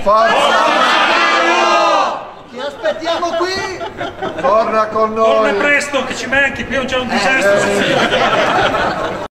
Forza! Ti aspettiamo qui! Torna con noi! Torna presto che ci manchi, qui c'è un disastro.